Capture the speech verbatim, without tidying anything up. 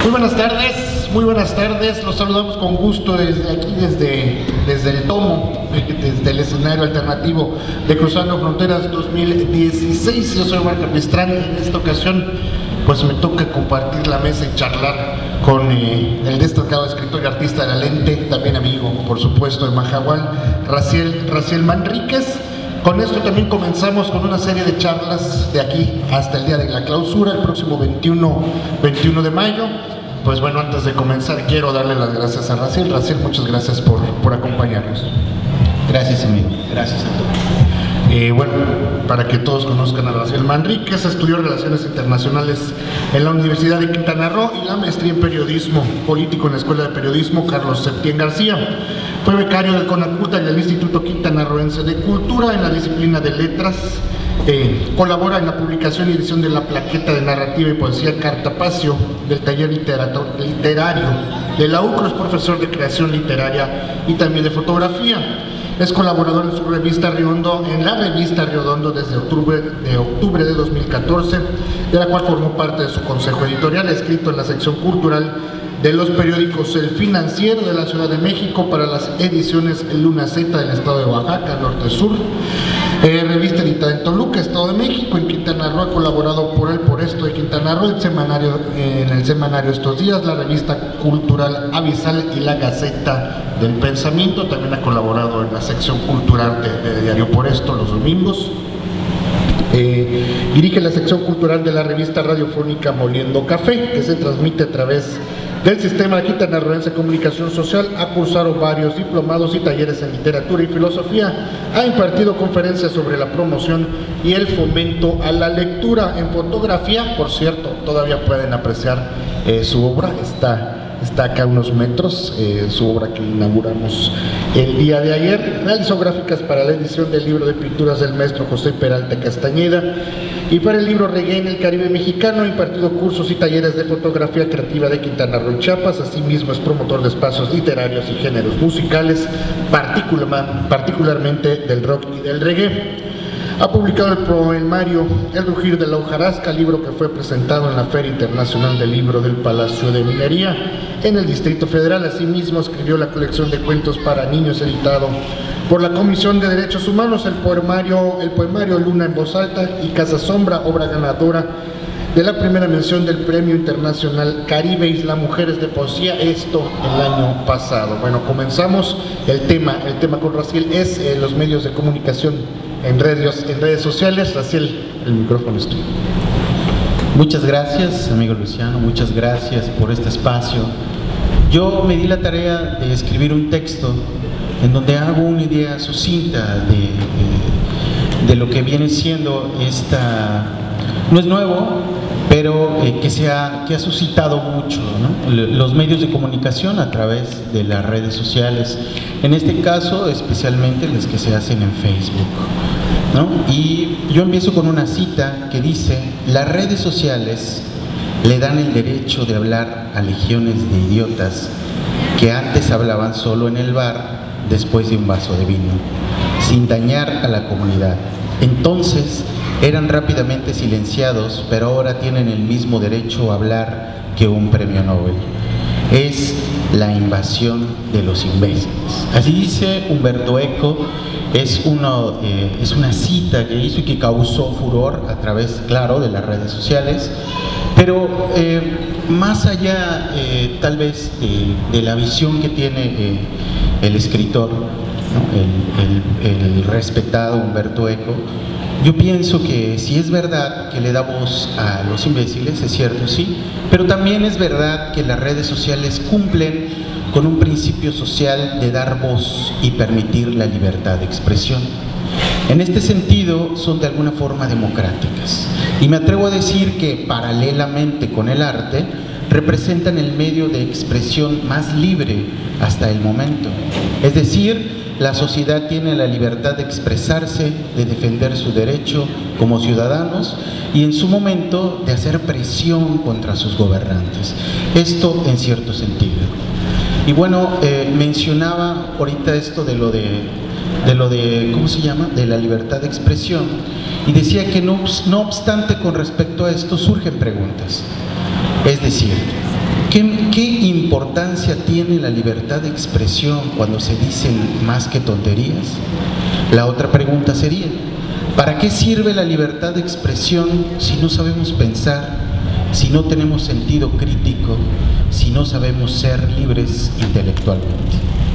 Muy buenas tardes, muy buenas tardes, los saludamos con gusto desde aquí, desde, desde el tomo, desde el escenario alternativo de Cruzando Fronteras dos mil dieciséis. Yo soy Omar Capistrán y en esta ocasión pues me toca compartir la mesa y charlar con eh, el destacado escritor y artista de la lente, también amigo, por supuesto, de Majahual, Raziel, Raziel Manríquez. Con esto también comenzamos con una serie de charlas de aquí hasta el día de la clausura, el próximo veintiuno de mayo. Pues bueno, antes de comenzar quiero darle las gracias a Raziel. Raziel, muchas gracias por, por acompañarnos. Gracias, amigo. Gracias a todos. Eh, bueno, para que todos conozcan a Raziel Manríquez, estudió Relaciones Internacionales en la Universidad de Quintana Roo y la maestría en Periodismo Político en la Escuela de Periodismo Carlos Septién García. Fue becario del CONACULTA y del Instituto Quintanarroense de Cultura en la disciplina de Letras. Eh, colabora en la publicación y edición de la plaqueta de narrativa y poesía Cartapacio del taller literario de la U C R O. Es profesor de creación literaria y también de fotografía. Es colaborador en su revista Riondo, en la revista Riodondo desde octubre de, octubre de dos mil catorce, de la cual formó parte de su consejo editorial. Ha escrito en la sección cultural de los periódicos El Financiero de la Ciudad de México para las ediciones Luna Z del estado de Oaxaca, Norte Sur. Eh, revista editada en Toluca, Estado de México. En Quintana Roo ha colaborado por el Por Esto de Quintana Roo, el semanario, eh, en el semanario Estos Días, la revista cultural Avisal y la Gaceta del Pensamiento. También ha colaborado en la sección cultural de, de Diario Por Esto los domingos. Eh, dirige la sección cultural de la revista radiofónica Moliendo Café, que se transmite a través del Sistema Quintanarroense de Comunicación Social. Ha cursado varios diplomados y talleres en literatura y filosofía. Ha impartido conferencias sobre la promoción y el fomento a la lectura. En fotografía, por cierto, todavía pueden apreciar eh, su obra. Está Está acá a unos metros, eh, su obra que inauguramos el día de ayer. Realizó gráficas para la edición del libro de pinturas del maestro José Peralta Castañeda y para el libro Reggae en el Caribe Mexicano. Ha impartido cursos y talleres de fotografía creativa de Quintana Roo, Chiapas. Asimismo es promotor de espacios literarios y géneros musicales, particular, particularmente del rock y del reggae. Ha publicado el poemario El Rugir de la Hojarasca, libro que fue presentado en la Feria Internacional del Libro del Palacio de Minería en el Distrito Federal. Asimismo escribió la colección de cuentos para niños editado por la Comisión de Derechos Humanos, el poemario, el poemario Luna en Voz Alta y Casa Sombra, obra ganadora de la primera mención del Premio Internacional Caribe Isla Mujeres de Poesía, esto el año pasado. Bueno, comenzamos el tema, el tema con Raziel es eh, los medios de comunicación en redes, en redes sociales. Raziel, el micrófono es tuyo. Muchas gracias, amigo Luciano, muchas gracias por este espacio. Yo me di la tarea de escribir un texto en donde hago una idea sucinta de, de, de lo que viene siendo esta, no es nuevo, pero eh, que, se ha, que ha suscitado mucho, ¿no? Los medios de comunicación a través de las redes sociales, en este caso especialmente las que se hacen en Facebook, ¿no? Y yo empiezo con una cita que dice: las redes sociales le dan el derecho de hablar a legiones de idiotas que antes hablaban solo en el bar después de un vaso de vino, sin dañar a la comunidad. Entonces eran rápidamente silenciados, pero ahora tienen el mismo derecho a hablar que un premio Nobel. Es la invasión de los imbéciles. Así dice Humberto Eco. Es, uno, eh, es una cita que hizo y que causó furor a través, claro, de las redes sociales. Pero eh, más allá, eh, tal vez, eh, de la visión que tiene eh, el escritor, ¿no? el, el, el respetado Humberto Eco, yo pienso que si es verdad que le da voz a los imbéciles, es cierto, sí, pero también es verdad que las redes sociales cumplen con un principio social de dar voz y permitir la libertad de expresión. En este sentido, son de alguna forma democráticas. Y me atrevo a decir que, paralelamente con el arte, representan el medio de expresión más libre hasta el momento. Es decir, la sociedad tiene la libertad de expresarse, de defender su derecho como ciudadanos y en su momento de hacer presión contra sus gobernantes. Esto en cierto sentido. Y bueno, eh, mencionaba ahorita esto de lo de, de lo de, ¿cómo se llama?, de la libertad de expresión, y decía que no, no obstante, con respecto a esto surgen preguntas. Es decir, ¿qué importancia tiene la libertad de expresión cuando se dicen más que tonterías? La otra pregunta sería, ¿para qué sirve la libertad de expresión si no sabemos pensar, si no tenemos sentido crítico, si no sabemos ser libres intelectualmente?